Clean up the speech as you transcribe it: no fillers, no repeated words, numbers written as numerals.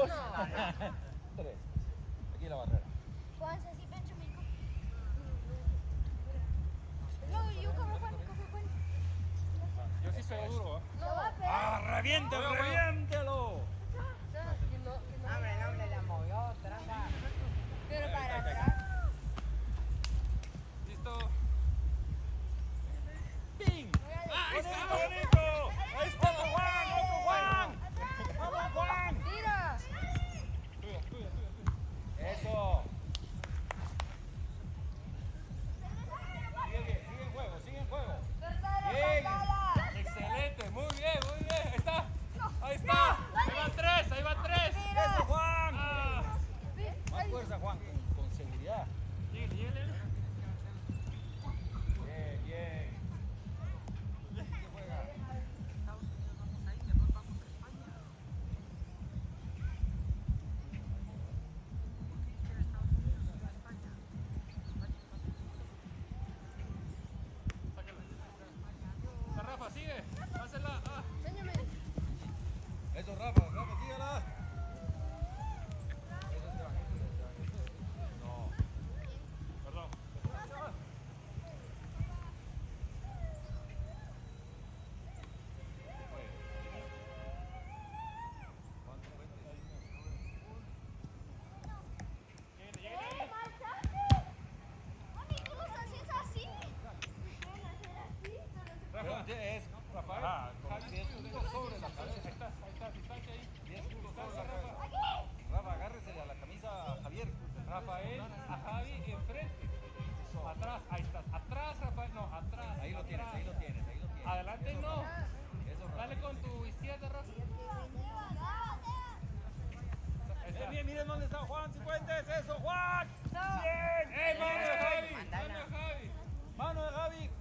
2, 3. Aquí la barrera. Juanse, sí, Benjamin. Yo como Juan. Yo sí pego duro, ¿eh? No va a pegar. ¡Reviéntelo, reviéntelo! Hombre, la movió, tranca. Pero para atrás. Listo. ¡Ping! ¡Ahí está! ¡Bonito! ¡Ahí está Juan! ¡Otro Juan! ¡Vamos, Juan! Tira. Tuya. ¡Eso! Sigue en juego, sigue en juego. Bien. Excelente, muy bien. Ahí está. Ahí va 3. ¡Eso, Juan! Ah. Más fuerza, Juan, con seguridad. Lléguele. Bien. ¿Qué juega? La Rafa, sigue. Pásela. Ah. Eso, Rafa, sígala. Eso, Esteban. No. Perdón. Lléguele. Rafa, es Rafael. Ajá, Con 10 puntos sobre la cabeza. Ahí está, distancia ahí. 10 puntos sobre la cabeza. Rafa, agárrese a la camisa a Javier. Rafael, a Javi enfrente. Atrás, ahí estás. Atrás, Rafael. No, atrás. Ahí lo tienes. Adelante Eso, no. Rafa. Eso, Rafa. Dale con tu izquierda, Rafa. Ahí está. Bien, miren dónde está Juan Cifuentes. Eso, Juan. No. Bien. ¡Mano de Javi! Mandala. ¡Mano de Javi! Mano de Javi.